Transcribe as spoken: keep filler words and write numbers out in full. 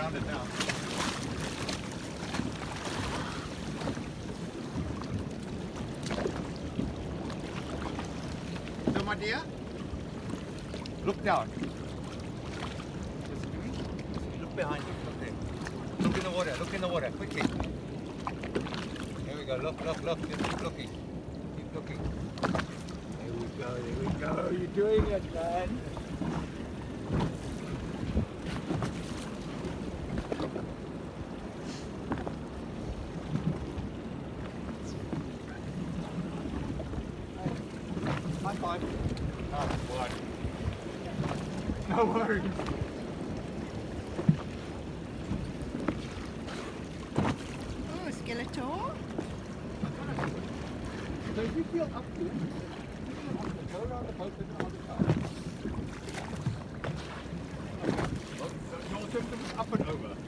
found it now. So my dear, look down. Look behind you. Look there. Look in the water. Look in the water. Quickly. There we go. Look, look, look. Just keep looking. Keep looking. There we go. There we go. You're doing it, man. High five. Oh, what? No worries. Oh, skeleton. So if you feel up to it, go around the boat and on the side. Your system is up and over.